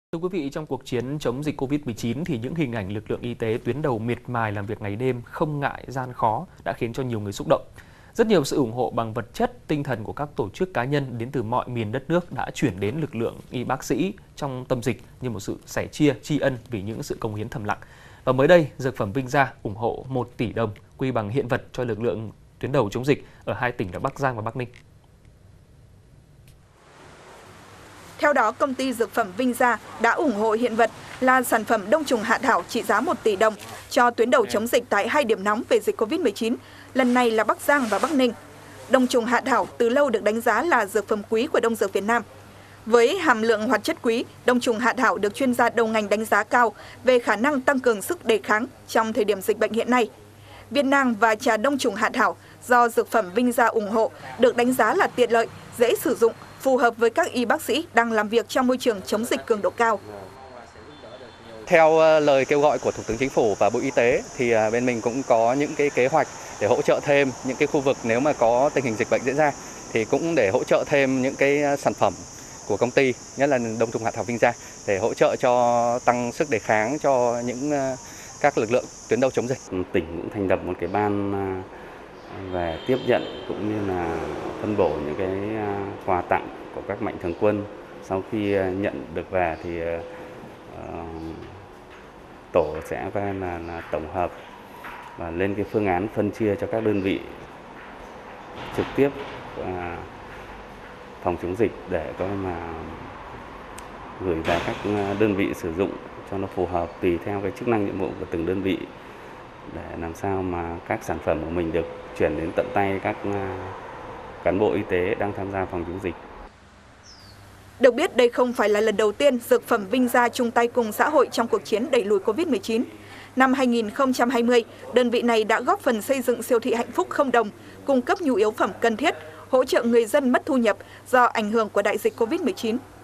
Thưa quý vị, trong cuộc chiến chống dịch Covid-19 thì những hình ảnh lực lượng y tế tuyến đầu miệt mài làm việc ngày đêm không ngại gian khó đã khiến cho nhiều người xúc động. Rất nhiều sự ủng hộ bằng vật chất, tinh thần của các tổ chức cá nhân đến từ mọi miền đất nước đã chuyển đến lực lượng y bác sĩ trong tâm dịch như một sự sẻ chia, tri ân vì những sự cống hiến thầm lặng. Và mới đây, Dược phẩm Vinh Gia ủng hộ 1 tỷ đồng quy bằng hiện vật cho lực lượng tuyến đầu chống dịch ở 2 tỉnh là Bắc Giang và Bắc Ninh. Theo đó, công ty Dược phẩm Vinh Gia đã ủng hộ hiện vật là sản phẩm đông trùng hạ thảo trị giá 1 tỷ đồng cho tuyến đầu chống dịch tại 2 điểm nóng về dịch Covid-19, lần này là Bắc Giang và Bắc Ninh. Đông trùng hạ thảo từ lâu được đánh giá là dược phẩm quý của Đông Dược Việt Nam. Với hàm lượng hoạt chất quý, đông trùng hạ thảo được chuyên gia đầu ngành đánh giá cao về khả năng tăng cường sức đề kháng trong thời điểm dịch bệnh hiện nay. Viên nang và trà đông trùng hạ thảo do Dược phẩm Vinh Gia ủng hộ được đánh giá là tiện lợi, dễ sử dụng, phù hợp với các y bác sĩ đang làm việc trong môi trường chống dịch cường độ cao. Theo lời kêu gọi của Thủ tướng Chính phủ và Bộ Y tế thì bên mình cũng có những cái kế hoạch để hỗ trợ thêm những cái khu vực nếu mà có tình hình dịch bệnh diễn ra, thì cũng để hỗ trợ thêm những cái sản phẩm của công ty, nhất là đông trùng hạ thảo Vinh Gia, để hỗ trợ cho tăng sức đề kháng cho những các lực lượng tuyến đầu chống dịch. Tỉnh cũng thành lập một cái ban về tiếp nhận cũng như là phân bổ những cái quà tặng của các mạnh thường quân. Sau khi nhận được về thì tổ sẽ là tổng hợp và lên cái phương án phân chia cho các đơn vị trực tiếp phòng chống dịch để có mà gửi về các đơn vị sử dụng cho nó phù hợp tùy theo cái chức năng nhiệm vụ của từng đơn vị, để làm sao mà các sản phẩm của mình được chuyển đến tận tay các cán bộ y tế đang tham gia phòng chống dịch. Được biết, đây không phải là lần đầu tiên Dược phẩm Vinh Gia chung tay cùng xã hội trong cuộc chiến đẩy lùi Covid-19. Năm 2020, đơn vị này đã góp phần xây dựng siêu thị hạnh phúc không đồng, cung cấp nhu yếu phẩm cần thiết, hỗ trợ người dân mất thu nhập do ảnh hưởng của đại dịch Covid-19.